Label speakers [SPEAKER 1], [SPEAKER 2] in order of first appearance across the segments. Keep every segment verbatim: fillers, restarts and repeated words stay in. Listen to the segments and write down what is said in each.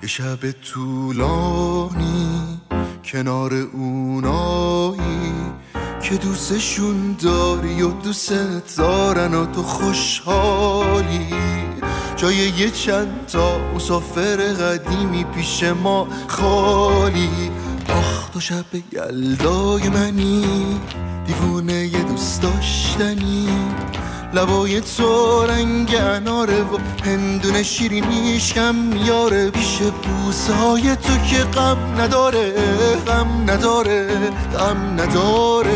[SPEAKER 1] یه شب طولانی کنار اونایی که دوستشون داری و دوست دارن و تو خوشحالی، جای یه چند تا مسافر قدیمی پیش ما خالی. آخ تو شب یلدای منی، دیوونه یه دوست داشتنی، لبای تو رنگ اناره و هندونه شیرینیش کم یاره، پیش بوسای تو که غم نداره، غم نداره، غم نداره.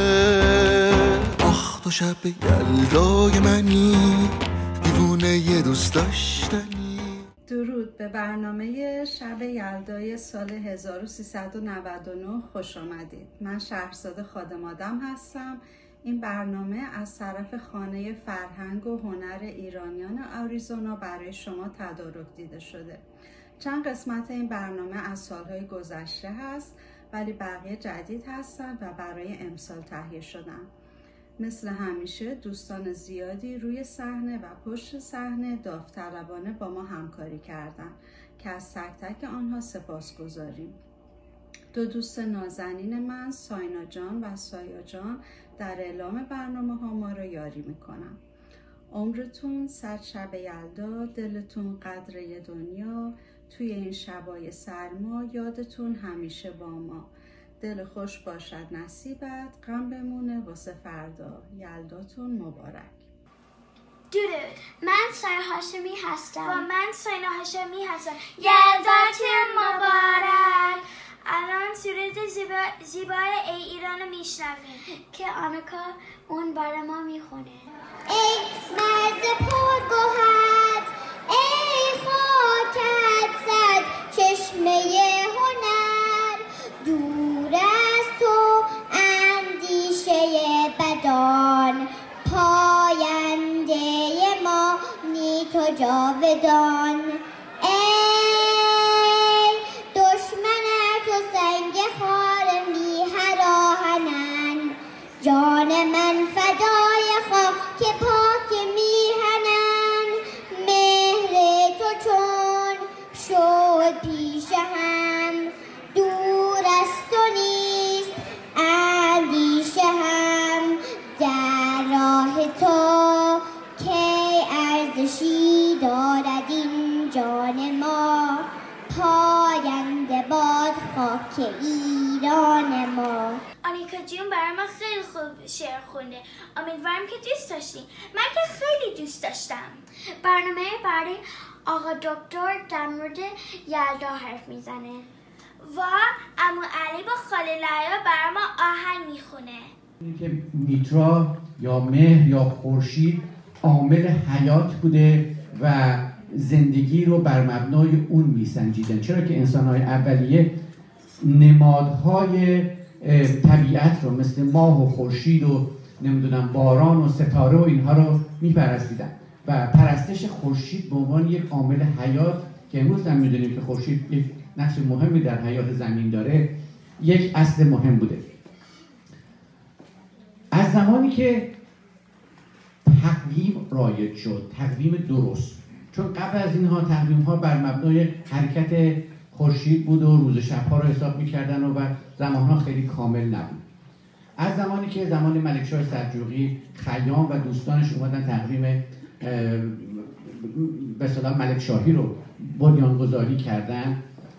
[SPEAKER 1] آخ تو شب یلدای منی، دیوونه یه دوست داشتنی.
[SPEAKER 2] درود به برنامه شب یلدای سال هزار و سیصد و نود و نه خوش آمدید. من شهرزاد خادم‌آدم هستم. این برنامه از طرف خانه فرهنگ و هنر ایرانیان آریزونا برای شما تدارک دیده شده. چند قسمت این برنامه از سالهای گذشته هست ولی بقیه جدید هستن و برای امسال تهیه شدن. مثل همیشه دوستان زیادی روی صحنه و پشت صحنه داوطلبانه با ما همکاری کردن که از تک تک آنها سپاسگزاریم. دو دوست نازنین من، ساینا جان و سایا جان، در اعلام برنامه ها ما رو یاری میکنم. عمرتون صد شب یلدا، دلتون قدر دنیا، توی این شبای سرما یادتون همیشه با ما. دل خوش باشد نصیبت، غم بمونه واسه فردا. یلداتون مبارک.
[SPEAKER 3] درود، من سایه هاشمی هستم و من ساینا هاشمی هستم. یلداتون مبارک. الان سرود زیبا زیبای ای ایران رو میشنویم که آنکا اون برای ما میخونه.
[SPEAKER 4] ای مرد پرگوهر، ای خاکت زد چشمه هنر، دور از تو اندیشه بدان، پاینده ما نی تو جاودان. جان من فدای خاک پاک میهنم، مهر تو چون شد پیش هم، دور از تو نیست اندیشه هم، در راه تو کی ارزشی دارد این جان ما، پاینده باد خاک ایران ما.
[SPEAKER 3] آنیکا جون برای ما خیلی خوب شعر خونده. امیدوارم که دوست داشتین. من که خیلی دوست داشتم. برنامه برای آقا دکتر در مورد یلدا حرف میزنه و عمو علی با خاله لیا برای ما آهنگ میخونه.
[SPEAKER 5] اینی که میترا یا مهر یا خورشید عامل حیات بوده و زندگی رو بر مبنای اون میسنجیدن، چرا که انسان‌های اولیه نمادهای طبیعت رو مثل ماه و خورشید و نمیدونم باران و ستاره و اینها رو میپرستیدن و پرستش خورشید به عنوان یک عامل حیات که امروز هم میدونیم که خورشید یک نقش مهمی در حیات زمین داره، یک اصل مهم بوده. از زمانی که تقویم رایج شد، تقویم درست، چون قبل از اینها تقویم ها بر مبنای حرکت خورشید بود و روز شبها رو حساب میکردن و, و زمانها خیلی کامل نبود. از زمانی که زمان ملکشاه سلجوقی خیام و دوستانش اومدن تقویم به اصطلاح ملکشاهی رو بنیانگذاری کردن،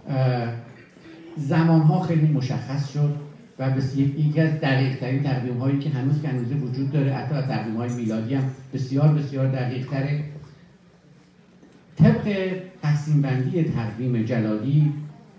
[SPEAKER 5] زمانها خیلی مشخص شد و یکی از دقیق ترین تقویم هایی که هنوز که هنوز وجود داره، حتی از تقویم های میلادی هم بسیار بسیار دقیق تره. طبق تقسیم بندی تقویم جلالی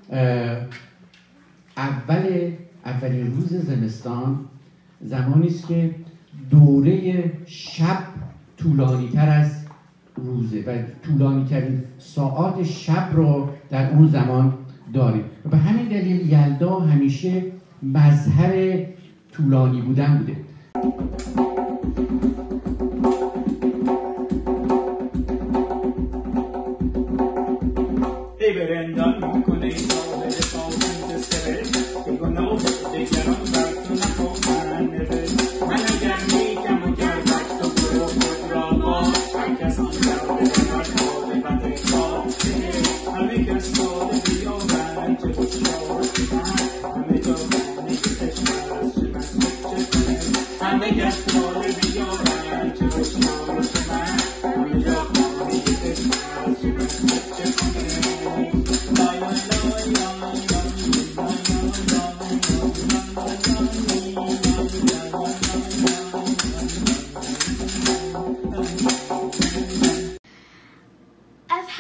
[SPEAKER 5] اول اولین روز زمستان زمانی است که دوره شب طولانی تر از روزه و طولانی ترین ساعات شب رو در اون زمان داریم و به همین دلیل یلدا همیشه مظهر طولانی بودن بوده.
[SPEAKER 6] ای برندان میکنه این راوه سازند سره که گناه دیگران بر تو نخواهن نره. من اگر میگم و گردک تو برو خود را با هر کس آن کرده بر کار بده کار همه کس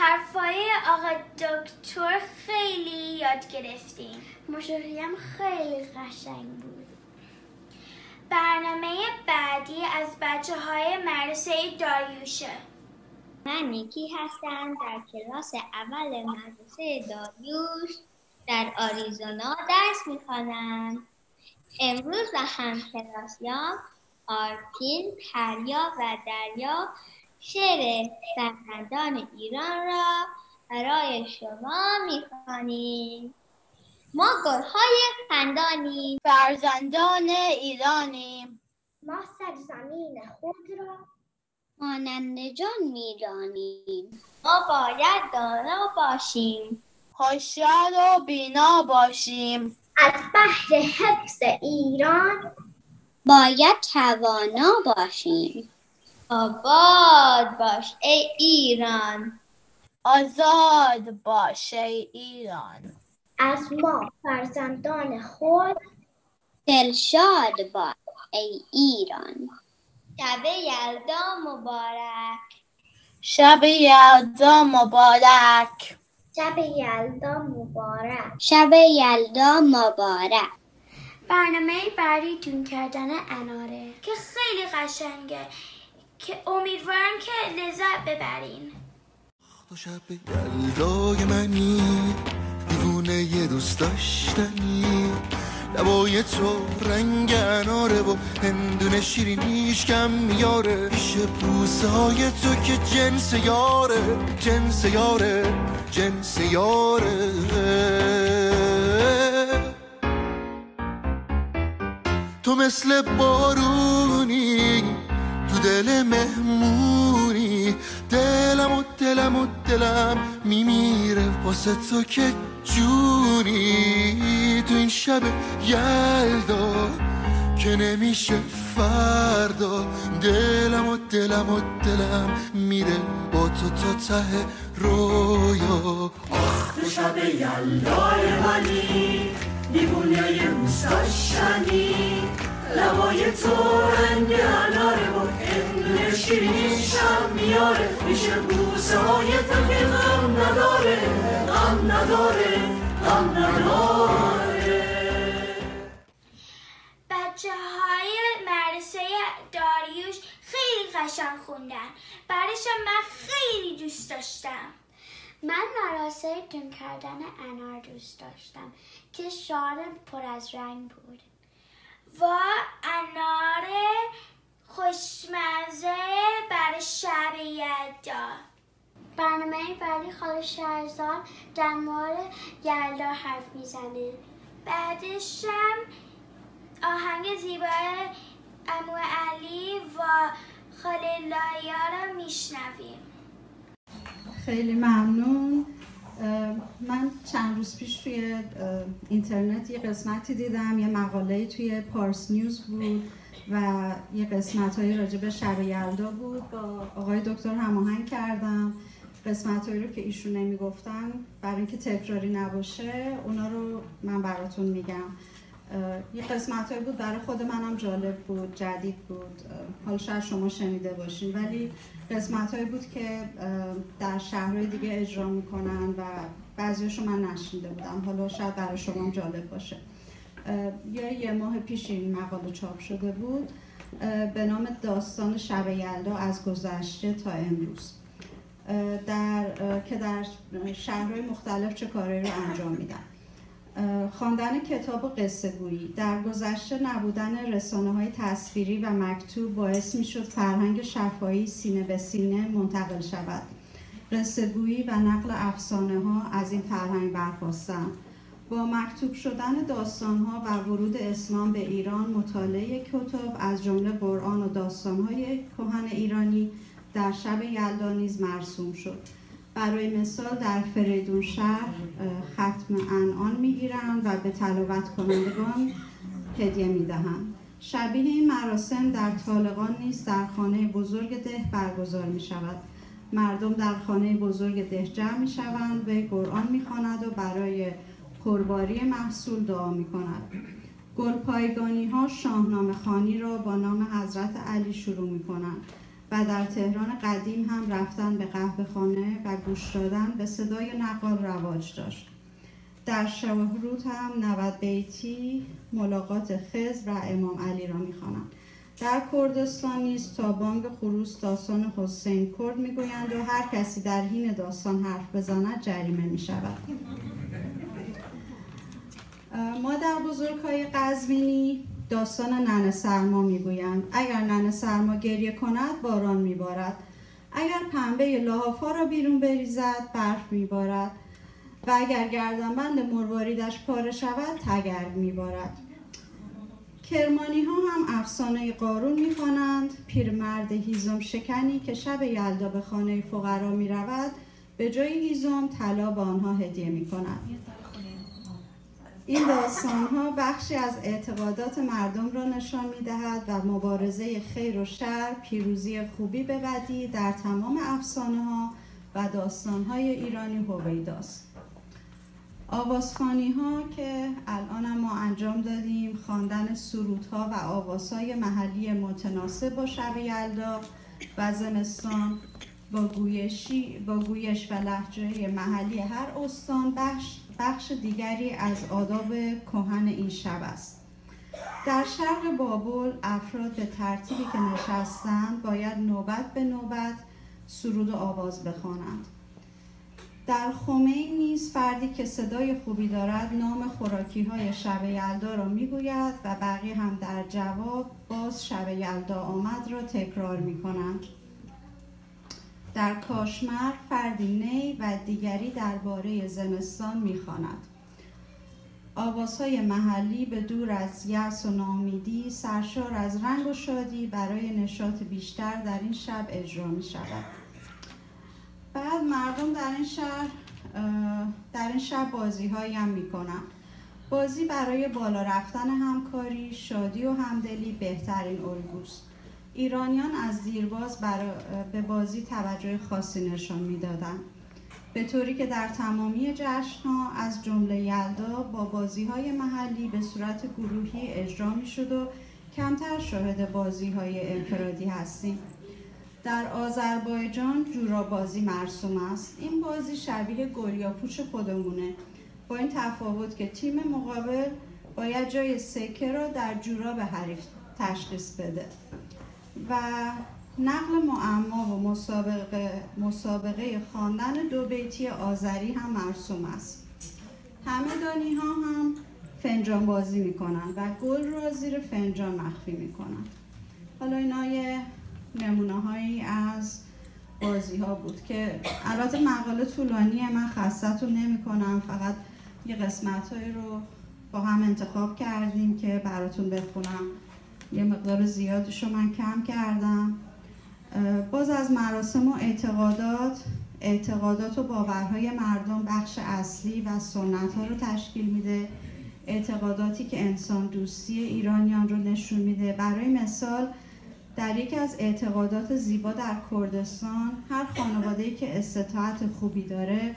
[SPEAKER 3] حرفای آقا دکتر خیلی یاد گرفتیم. مشاهده هم خیلی قشنگ بود. برنامه بعدی از بچه های مدرسه داریوشه.
[SPEAKER 4] من یکی هستم، در کلاس اول مدرسه داریوش در آریزونا درس میخوانم. امروز و همکلاسیام آرتین، پریا و دریا شعر فرزندان ایران را برای شما میخوانیم. ما گلهای خندانیم،
[SPEAKER 7] فرزندان ایرانیم.
[SPEAKER 4] ما سرزمین خود را مانند جان میدانیم. ما باید دانا باشیم،
[SPEAKER 7] هوشیار و بینا باشیم.
[SPEAKER 4] از بحر حفظ ایران باید توانا باشیم. آباد باش ای ایران،
[SPEAKER 7] آزاد باش ای ایران.
[SPEAKER 4] از ما فرزندان خود دلشاد باش ای ایران. شب یلدا مبارک،
[SPEAKER 7] شب یلدا مبارک،
[SPEAKER 4] شب یلدا مبارک، شب یلدا مبارک.
[SPEAKER 3] برنامه بعدی دون کردن اناره که خیلی قشنگه که امیدوارم که لذت ببرین.
[SPEAKER 1] تو شب یلدای منی، دیوونه یه دوست داشتنی، لبای تو رنگ اناره و هندونه شیرینیش کم میاره، پیش بوسه های تو که جنس یاره، جنس یاره، جنس یاره. تو مثل بارونی تو دل مهمونی، دلم و دلم و دلم میمیره واسه تو که جونی. تو این شب یلدا که نمیشه فردا، دلم و دلم و دلم میره با تو تا ته رویا.
[SPEAKER 6] آخ تو شب یلدای منی، دیوونه یه دوست داشتنی، لبای تو رنگ اناره و هندونه شیرینیشم میاره، میشه بوسه های تو که غم نداره، غم نداره، غم نداره.
[SPEAKER 3] بچه های مدرسه داریوش خیلی قشنگ خوندن، بعدشم من خیلی دوست داشتم. من مراسم دون کردن انار دوست داشتم که شاد پر از رنگ بود و انار خوشمزه برای شب یلدا. برنامه بعدی خاله شهرزاد در مورد یلدا حرف میزنه. بعدشم آهنگ زیبای عمو علی و خاله لایا رو میشنویم.
[SPEAKER 2] خیلی ممنون. من چند روز پیش توی اینترنت یه قسمتی دیدم، یه مقاله توی پارس نیوز بود و یه قسمت‌هایی راجع به شب یلدا بود. با آقای دکتر هماهنگ کردم قسمت‌هایی رو که ایشون نمیگفتن برای اینکه تکراری نباشه اونا رو من براتون میگم. یه قسمت‌هایی بود برای خود منم جالب بود، جدید بود، حالا شاید شما شنیده باشین، ولی قسمت‌هایی بود که در شهرهای دیگه اجرا میکنن و بعضیاشو من نشنیده بودم، حالا شاید برای شما جالب باشه. یا یه ماه پیش این مقاله چاپ شده بود به نام داستان شب یلدا از گذشته تا امروز، در که در شهرهای مختلف چه کارهایی رو انجام میدن. خواندن کتاب و قصه گویی در گذشته نبودن رسانه‌های تصویری و مکتوب باعث می‌شد فرهنگ شفاهی سینه به سینه منتقل شود. قصه گویی و نقل افسانه‌ها از این فرهنگ برخاستند. با مکتوب شدن داستان‌ها و ورود اسلام به ایران، مطالعه کتب از جمله قرآن و داستان‌های کهن ایرانی در شب یلدا نیز مرسوم شد. برای مثال در فریدون شهر ختم انعام میگیرند و به تلاوت کنندگان هدیه میدهند. شبیه این مراسم در طالقان نیز در خانه بزرگ ده برگزار می شود. مردم در خانه بزرگ ده جمع می شوند و قرآن می خواند و برای پرباری محصول دعا می کند. گلپایگانی ها شاهنامه خوانی را با نام حضرت علی شروع می کنند. و در تهران قدیم هم رفتن به قهوه خانه و گوش دادن به صدای نقال رواج داشت. در شهرود هم نود بیتی ملاقات خضر و امام علی را می‌خوانند. در کردستان نیز تا بانگ خروس داستان حسین کرد میگویند و هر کسی در حین داستان حرف بزند جریمه میشود. مادر بزرگ‌های قزوینی داستان ننه سرما میگویند. اگر ننه سرما گریه کند باران میبارد، اگر پنبه لحاف‌ها را بیرون بریزد برف میبارد و اگر گردنبند مرواریدش پاره شود تگرگ میبارد. کرمانی ها هم افسانه قارون میخوانند. پیرمرد هیزم شکنی که شب یلدا به خانه فقرا میرود به جای هیزم طلا به آنها هدیه میکند. این داستان ها بخشی از اعتقادات مردم را نشان میدهد و مبارزه خیر و شر، پیروزی خوبی به بدی در تمام افسانه ها و داستان های ایرانی هویداست. آوازخوانی ها که الان ما انجام دادیم، خواندن سرودها و آوازهای محلی متناسب با شب یلدا و زمستان با گویشی با گویش و لهجه محلی هر استان بخش بخش دیگری از آداب کهن این شب است. در شرق بابل افراد به ترتیبی که نشستند باید نوبت به نوبت سرود و آواز بخوانند. در خمین نیز فردی که صدای خوبی دارد نام خوراکی های شب یلدا را میگوید و بقیه هم در جواب باز شب یلدا آمد را تکرار می کنند. در کاشمر فردی نی و دیگری درباره زمستان می‌خواند. آوازهای محلی به دور از یأس و ناامیدی، سرشار از رنگ و شادی برای نشاط بیشتر در این شب اجرا می‌شود. بعد مردم در این شهر در این شب بازی‌هایی هم می‌کنند. بازی برای بالا رفتن همکاری، شادی و همدلی بهترین الگوست. ایرانیان از دیرباز به بازی توجه خاصی نشان می‌دادند، به طوری که در تمامی جشن‌ها از جمله یلدا با بازی‌های محلی به صورت گروهی اجرا می‌شد و کمتر شاهد بازی‌های انفرادی هستیم. در آذربایجان جورا بازی مرسوم است. این بازی شبیه گل یا پوچ خودمونه، با این تفاوت که تیم مقابل باید جای سکه را در جوراب حریف تشخیص بده و نقل معما و مسابقه مسابقه خواندن دو بیتی آذری هم مرسوم است. همدانی ها هم فنجان بازی میکنن و گل را زیر فنجان مخفی میکنن. حالا اینا یه نمونه هایی از بازی ها بود که البته مقاله طولانیه، من خستتون نمی کنم، فقط یه قسمت هایی رو با هم انتخاب کردیم که براتون بخونم. یه مقدار زیادش رو من کم کردم. باز از مراسم و اعتقادات اعتقادات و باورهای مردم بخش اصلی و سنت ها رو تشکیل میده. اعتقاداتی که انسان دوستی ایرانیان رو نشون میده. برای مثال در یکی از اعتقادات زیبا در کردستان، هر خانواده‌ای که استطاعت خوبی داره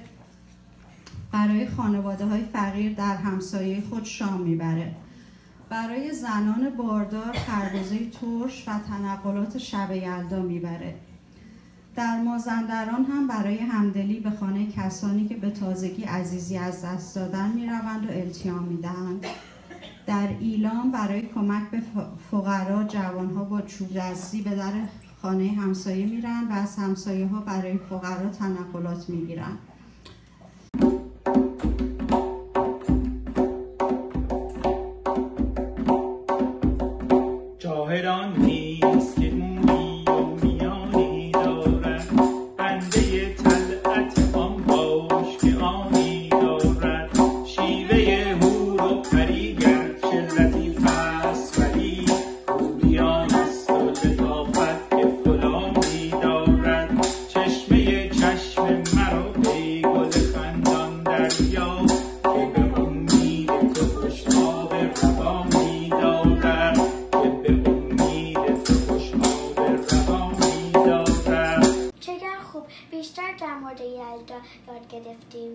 [SPEAKER 2] برای خانواده های فقیر در همسایه خود شام میبره. برای زنان باردار خربزه ترش و تنقلات شب یلدا میبره. در مازندران هم برای همدلی به خانه کسانی که به تازگی عزیزی از دست دادن میروند و التیام میدهند. در ایلام برای کمک به فقرا جوانها با چوب دستی به در خانه همسایه میرن و از همسایه ها برای فقرا تنقلات میگیرن.
[SPEAKER 6] جاهران نیست که مویی و میانی دارد، بنده طلعت آن باش که آنی دارد. شیوه هور و پری گرچه لطیف است ولی خوبیان است و لطافت که فلانی دارد. چشمه چشم مرا ای گل خندان دریا، که به امید تو خوشاب روانی دارد.
[SPEAKER 3] بیشتر در مورد یلدا یاد گرفتیم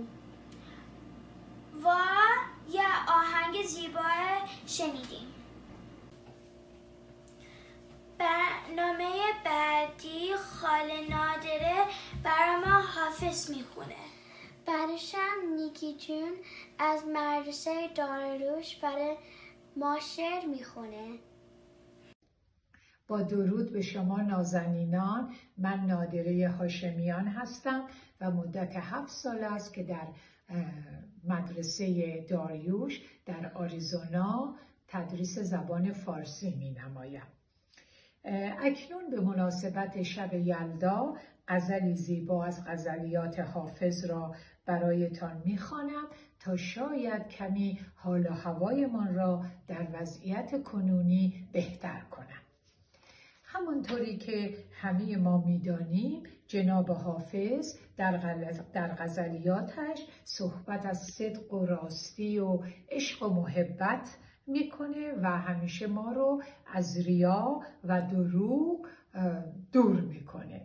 [SPEAKER 3] و یه آهنگ زیبا شنیدیم. برنامه بعدی خاله نادره برای ما حافظ میخونه. بعدشم نیکی جون از مدرسه داریوش برای ما شعر میخونه.
[SPEAKER 8] با درود به شما نازنینان، من نادره هاشمیان هستم و مدت هفت سال است که در مدرسه داریوش در آریزونا تدریس زبان فارسی می نمایم. اکنون به مناسبت شب یلدا غزلی زیبا از غزلیات حافظ را برایتان می خوانم تا شاید کمی حال و هوایمان را در وضعیت کنونی بهتر کنم. همانطوری که همه ما می‌دانیم جناب حافظ در غزلیاتش صحبت از صدق و راستی و عشق و محبت میکنه و همیشه ما رو از ریا و دروغ دور میکنه.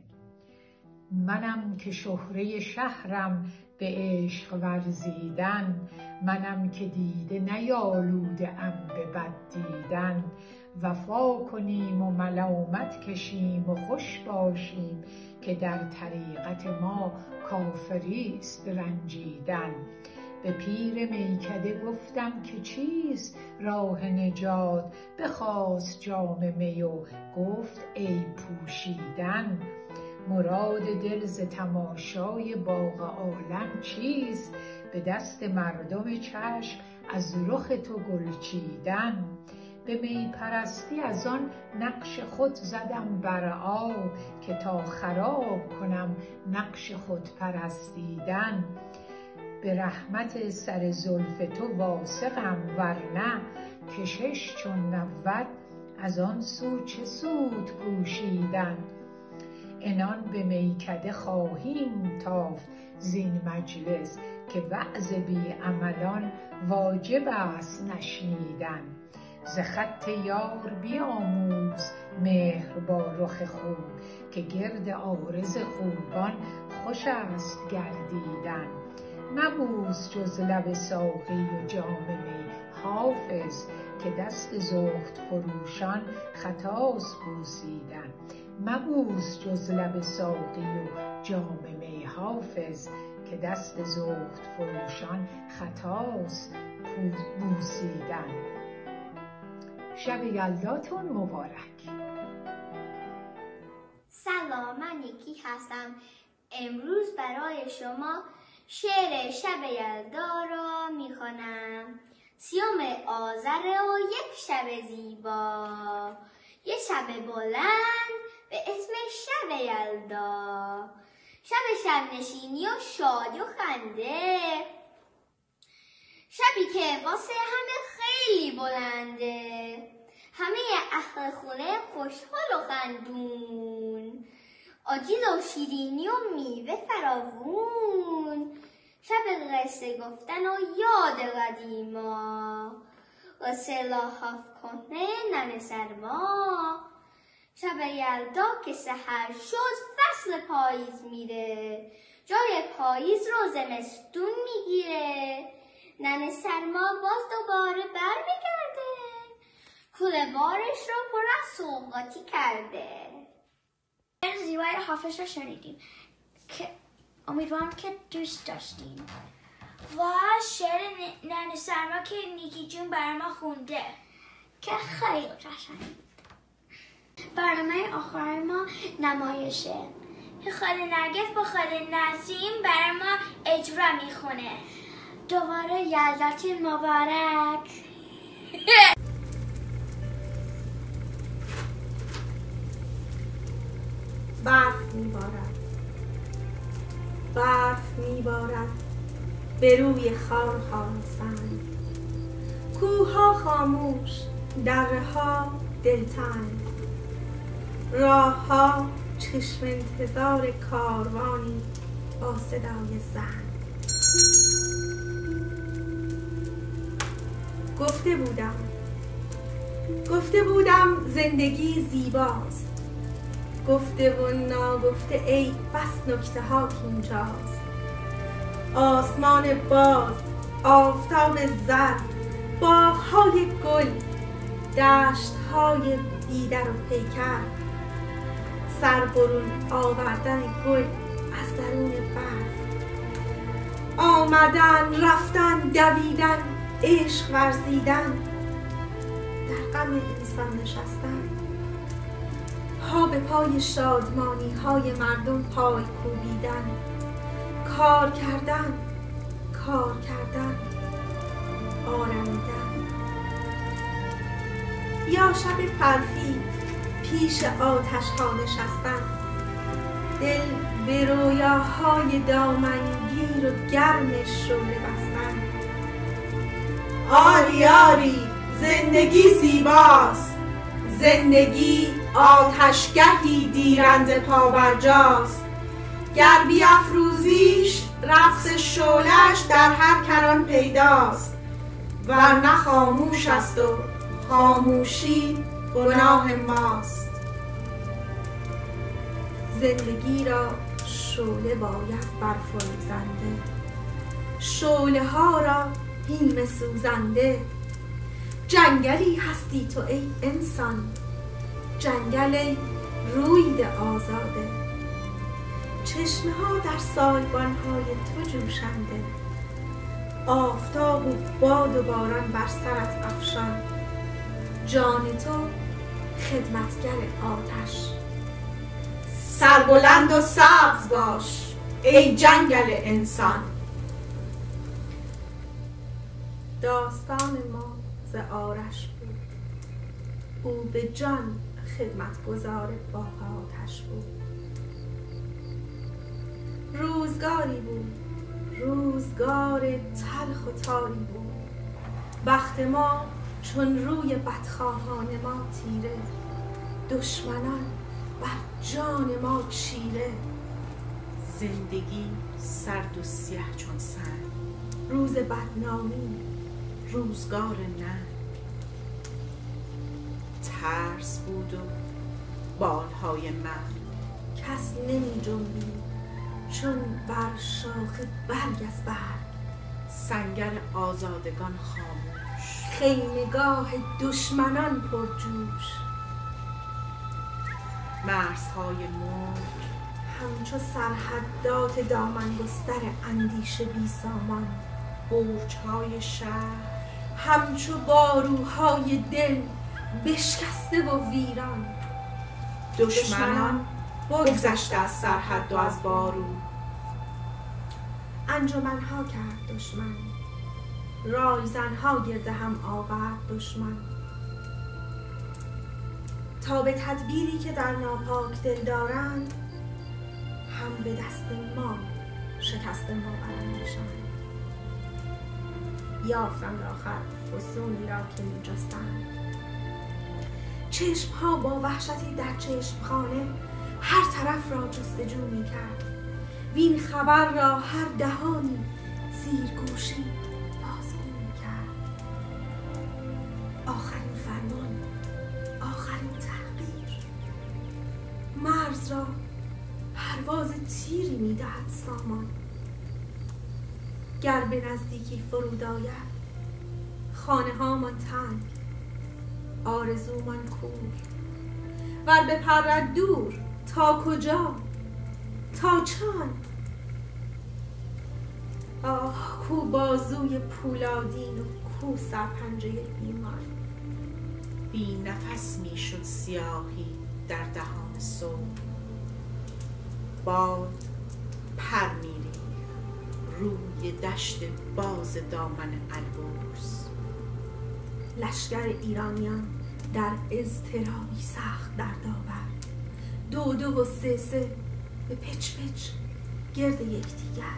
[SPEAKER 8] منم که شهره شهرم به عشق ورزیدن، منم که دیده نیالوده ام به بد دیدن. وفا کنیم و ملامت کشیم و خوش باشیم که در طریقت ما کافری است رنجیدن. به پیر میکده گفتم که چیست راه نجات، بخواست جام می و گفت ای پوشیدن. مراد دل ز تماشای باغ عالم چیست، به دست مردم چشم از رخ تو گل چیدن. به می پرستی از آن نقش خود زدم بر آب، که تا خراب کنم نقش خود پرستیدن. به رحمت سر زلف تو واثقم ورنه، کشش چون نبود از آن سو چه سود کوشیدن. عنان به میکده خواهیم تافت زین مجلس، که وعظ بی عملان واجب است نشنیدن. ز خط یار بیاموز مهر با رخ خوب، که گرد عارض خوبان خوش است گردیدن. مبوس جز لب ساقی و جام می حافظ، که دست زهد فروشان خطاست بوسیدن. مبوس جز لب ساقی و جام می حافظ، که دست زهد فروشان خطاست بوسیدن. شب یلداتون مبارک.
[SPEAKER 4] سلام، من نیکی هستم. امروز برای شما شعر شب یلدا را میخوانم. سیوم آذر و یک شب زیبا، یک شب بلند به اسم شب یلدا. شب شب نشینی و شادی و خنده، شبی که واسه همه خیلی بلنده. همه اهل خونه خوشحال و خندون، آجیل و شیرینی و میوه فراوون. شب قصه گفتن و یاد قدیما، قصه لاحاف کنه ننه سرما. شب یلدا که سحر شد فصل پاییز میره، جای پاییز رو زمستون میگیره. ننه سرما باز دوباره بر میگرده، کوله بارش رو پر از سوغاتی کرده.
[SPEAKER 3] شعر زیبای حافظ رو شنیدیم که امیدوارم که دوست داشتیم. و شعر ننه سرما که نیکی جون برای ما خونده که خیلی قشنگ بود. برنامه آخر ما نمایشه که خاله نرگس با خاله نسیم برای ما اجرا میخونه. دوباره یلداتون مبارک.
[SPEAKER 9] برف میبارد، برف میبارد به روی خار خار سنگ. کوهها خاموش، درها دلتنگ، راهها چشم انتظار کاروانی با صدای زنگ. گفته بودم گفته بودم زندگی زیباست، گفته و ناگفته ای بس نکته ها اینجاست. آسمان باز، آفتاب زرد، باغ‌های گل، دشت‌های دیده و پیکر، سر برون آوردن گل از درون برف، آمدن رفتن دویدن عشق ورزیدن، در غم انسان نشستن، پا به پای شادمانی های مردم پای کوبیدن، کار کردن کار کردن آرمیدن. یا شب پرفی پیش آتش ها نشستن، دل به رویاهای دامنگیر و گرم شعله بستن.
[SPEAKER 10] آری آری زندگی زیباست، زندگی آتشگهی دیرنده پابرجاست، گر بیفروزیش رقص شعله‌اش در هر کران پیداست، ورنه خاموش است و خاموشی گناه ماست.
[SPEAKER 9] زندگی را شعله باید برفروزنده، شعله ها را هیمه سوزنده. جنگلی هستی تو ای انسان، جنگل ای روید آزاده، چشمه ها در سایبان های تو جوشنده، آفتاب و باد و باران بر سرت افشان، جان تو خدمتگر آتش.
[SPEAKER 10] سربلند و سبز باش ای جنگل انسان.
[SPEAKER 9] داستان ما ز آرش بود، او به جان خدمتگزار باغ آتش بود. روزگاری بود، روزگار تلخ و تاری بود، بخت ما چون روی بدخواهان ما تیره، دشمنان بر جان ما چیره.
[SPEAKER 10] زندگی سرد و سیه چون سنگ،
[SPEAKER 9] روز بدنامی
[SPEAKER 10] روزگار نه، ترس بود و بالهای من،
[SPEAKER 9] کس نمی جنبید چون بر شاخ برگ از برگ،
[SPEAKER 10] سنگر آزادگان خاموش،
[SPEAKER 9] خیمگاه دشمنان پرجوش.
[SPEAKER 10] مرزهای ملک
[SPEAKER 9] همچو سرحدات دامنگستر اندیشه بی سامان،
[SPEAKER 10] برج‌های شهر
[SPEAKER 9] همچو باروهای دل بشکسته و ویران.
[SPEAKER 10] دشمنان بگذشته از سرحد و از بارو،
[SPEAKER 9] انجمنها کرد دشمن، رایزنها گرد هم آورد دشمن، تا به تدبیری که در ناپاک دل دارند، هم به دست ما شکست ما برندشان. یافتند آخر فسونی را که می جستند، چشم ها با وحشتی در چشم خانه هر طرف را جستجو می کرد، وین خبر را هر دهانی زیر گوشی بازگو می کرد. آخرین فرمان، آخرین تحقیر، مرز را پرواز تیری می دهد سامان. گر به نزدیکی فرود آید خانه هامان تنگ، آرزومان کور، ور بپرد دور تا کجا تا چند. آه کو بازوی پولادین و کو سرپنجه ایمان.
[SPEAKER 10] بی نفس می شد سیاهی در دهان صبح، باد پر می ریخت روی دشت باز دامن البرز.
[SPEAKER 9] لشکر ایرانیان در اضطرابی سخت دردآور، دو دو و سه سه به پچ پچ گرد یکدیگر.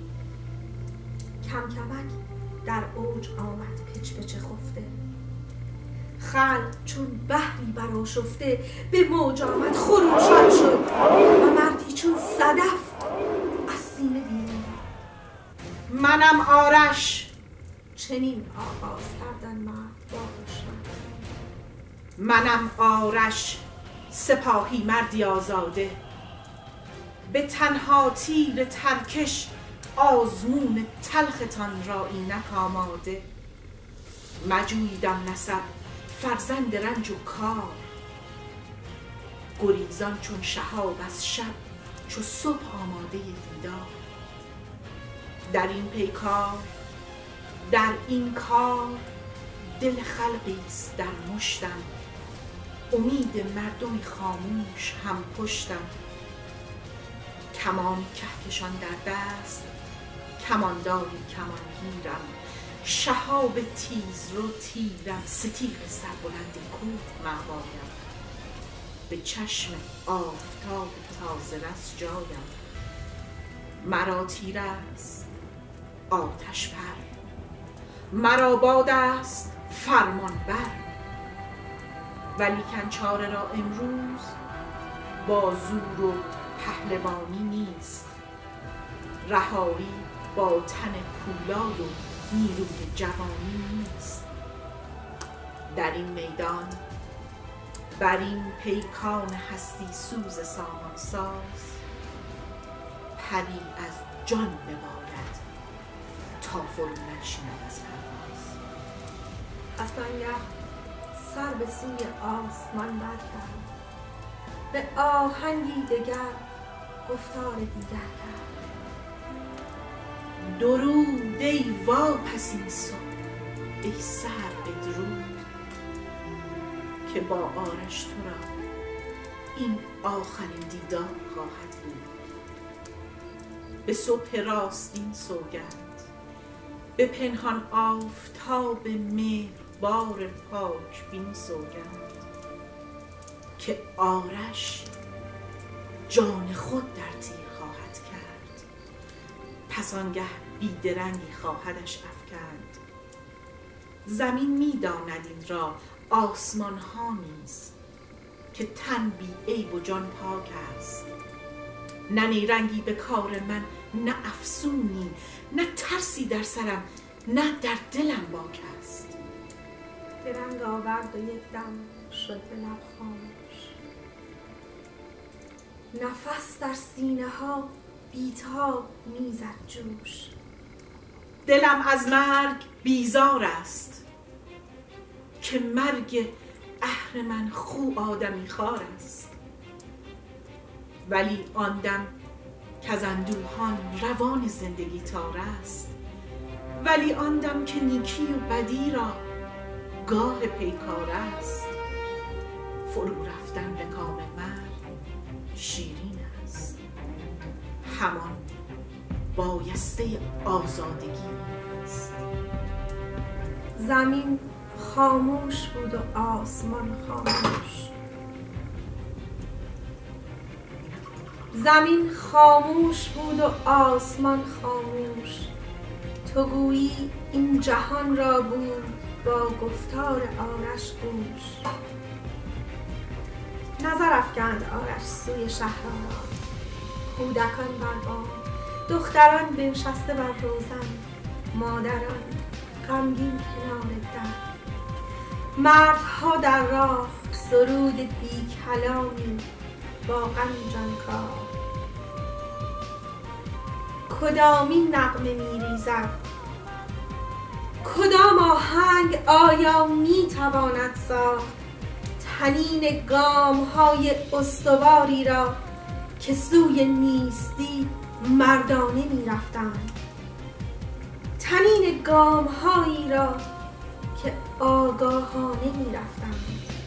[SPEAKER 9] کم کمک در اوج آمد پچ پچ خفته، خلق چون بحری برآشفته به موج آمد خروشان شد و مردی چون صدف از سینه بیرون.
[SPEAKER 10] منم آرش،
[SPEAKER 9] چنین آغاز کردن مرد با دشمن.
[SPEAKER 10] منم آرش، سپاهی مردی آزاده، به تنها تیر ترکش آزمون تلختان را اینک آماده. مجویدم نسب فرزند رنج و کار، گریزان چون شهاب از شب چو صبح آماده دیدار. در این پیکار در این کار دل خلقیست در مشتم، امید مردمی خاموش هم پشتم. کمان کهکشان در دست، کمانداری کمانگیرم، شهاب تیز رو تیرم، ستیغ سربلند کوه مأوایم. به چشم آفتاب تازه رس جایم، مرا تیر است آتش پر، مرا باد است فرمان بر. ولیکن چاره را امروز با زور و پهلوانی نیست، رهایی با تن پولاد و نیروی جوانی نیست. در این میدان بر این پیکان هستی سوز سامان ساز، پری از جان بباید تا فرو ننشیند از پرواز.
[SPEAKER 9] از آنگه سر به سوی آسمان برکرد، به آهنگی دگر گفتار دیگر کرد.
[SPEAKER 10] درود ای واپسین صبح، ای سحر بدرود، که با آرش تو را این آخرین دیدار خواهد بود. به صبح راستین سوگند، به پنهان آفتاب مهربار پاک بین سوگند، که آرش جان خود در تیر خواهد کرد، پس آنگه بیدرنگی خواهدش افکند. زمین می‌داند این را، آسمان ها نیز، که تن بی عیب و جان پاک است. نه نیرنگی به کار من، نه افسونی، نه ترسی در سرم، نه در دلم باک است.
[SPEAKER 9] درنگ آورد و یک دم شد به لب خاموش، نفس در سینه ها بیتاب میزد جوش.
[SPEAKER 10] دلم از مرگ بیزار است، که مرگ اهرمن خو آدمی خوار است. ولی آن دم کز اندوهان روان زندگی تار است، ولی آن دم که نیکی و بدی را گاه پیکار است. فرو رفتن به کام مرگ شیرین است، همان بایسته آزادگی است.
[SPEAKER 9] زمین خاموش بود و آسمان خاموش، زمین خاموش بود و آسمان خاموش. تو گویی این جهان را بود با گفتار آرش گوش. نظر افکند آرش سوی شهرآرا، کودکان بر بام، دختران بنشسته بر روزن، مادران غمگین کنار در، مردها در راه سرود بی کلامی با غم جانکار. کدامین نغمه می ریزد، کدام آهنگ آیا می تواند ساخت طنین گام های استواری را که سوی نیستی مردانه می رفتند، طنین گام هایی را که آگاهانه می رفتند.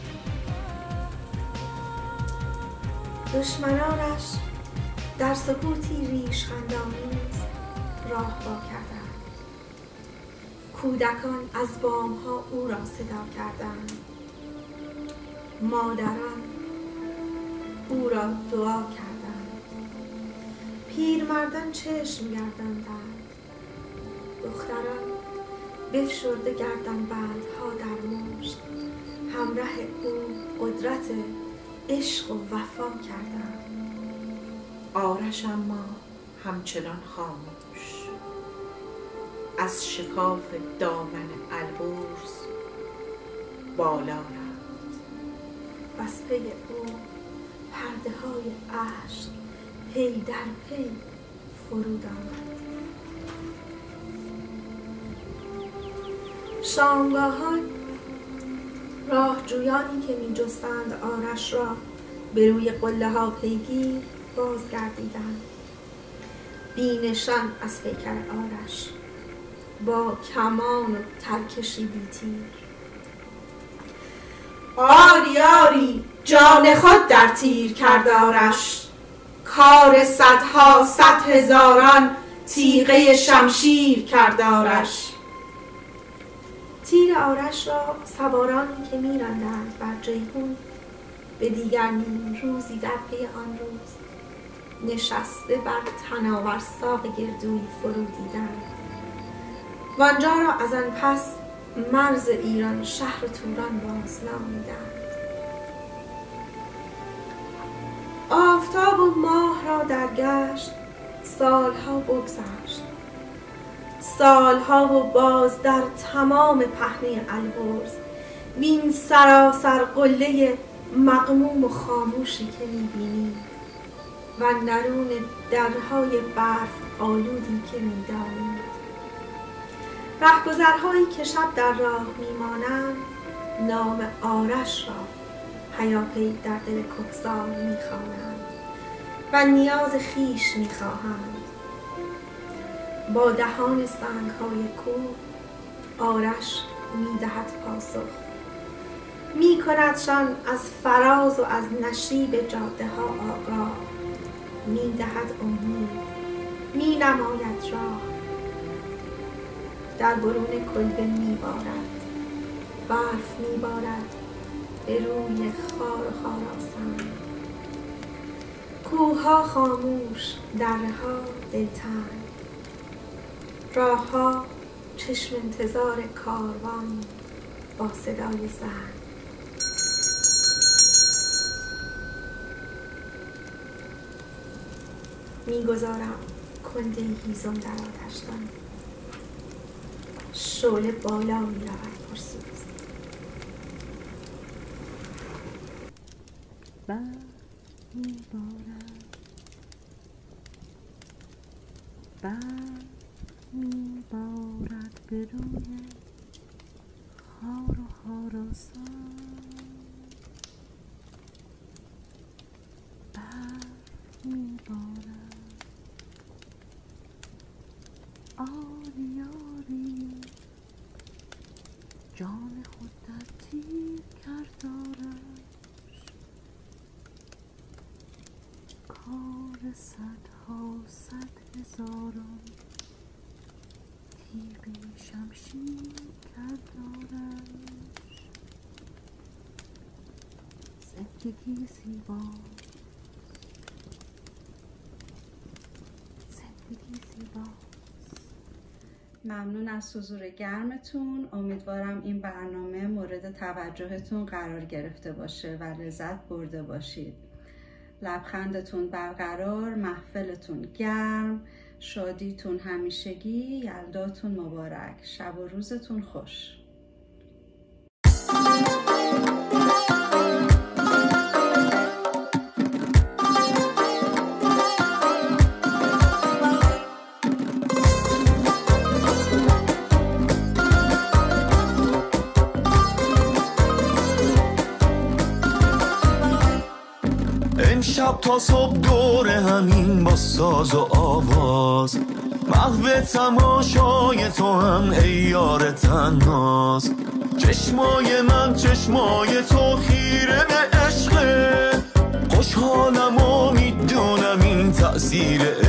[SPEAKER 9] دشمنانش در سکوتی ریش خندآمیز راه وا کردند، کودکان از بام ها او را صدا کردند، مادران او را دعا کردند، پیرمردان چشم گرداندند، دختران بفشرده گردنبندها در مشت همراه او قدرت عشق و وفا کردند.
[SPEAKER 10] آرش اما همچنان خاموش، از شکاف دامن البرز بالا رفت.
[SPEAKER 9] بس پی او پرده های اشک پی در پی فرود آمد. شامگاهان راهجویانی که می جستند آرش را به روی قله ها پیگیر بازگردیدند. بینشان از پیکر آرش با کمان و ترکشی بی تیر.
[SPEAKER 10] آری آری جان خود در تیر کرد آرش، کار صدها صد هزاران تیغه شمشیر کرد آرش.
[SPEAKER 9] تیر آرش را سوارانی که می‌راندند بر جیحون به دیگر نیم روزی در پی آن روز نشسته بر تناور ساق گردوی فرو دیدند. وانجا را از آن پس مرز ایران شهر توران بازنامیدند. آفتاب و ماه را در گشت سالها بگذشت، سالها و باز در تمام پهنه البرز وین سراسر قله مغموم و خاموشی که می‌بینی و درون درهای برف آلودی که می‌دانی، رهگذرهایی که شب در راه می‌مانند نام آرش را پیاپی در دل کهسار می‌خوانند و نیاز خیش می‌خواهند. با دهان سنگ‌های کوه آرش می‌دهد پاسخ، می‌کندشان از فراز و از نشیب جاده‌ها آگاه، می‌دهد امید، می‌نماید راه. در برون کلبه می‌بارد، برف می‌بارد به روی خار و خاراسان. کوه‌ها خاموش، دره‌ها دلتنگ، راه‌ها چشم انتظار کاروان با صدای زنگ. می‌گذارم کنده هیزم در آتشدان، شعله بالا می‌رود پرسوز.
[SPEAKER 11] برف می‌بارد، برف می‌بارد به روی خار و خاراسان. برف می‌بارد، آری آری جان خود در تیر کرد آرش، کار صدها صد هزاران تیغ شمشیر کرد آرش. زندگی زیباست، زندگی زیباست.
[SPEAKER 2] ممنون از حضور گرمتون. امیدوارم این برنامه مورد توجهتون قرار گرفته باشه و لذت برده باشید. لبخندتون برقرار، محفلتون گرم، شادیتون همیشگی، یلداتون مبارک، شب و روزتون خوش.
[SPEAKER 1] شب تا صبح دور همین با ساز و آواز، محو تماشای تو هم ای یار تناز. چشمای من چشمای تو خیره به عشقه، خوشحالم و میدونم این تأثیر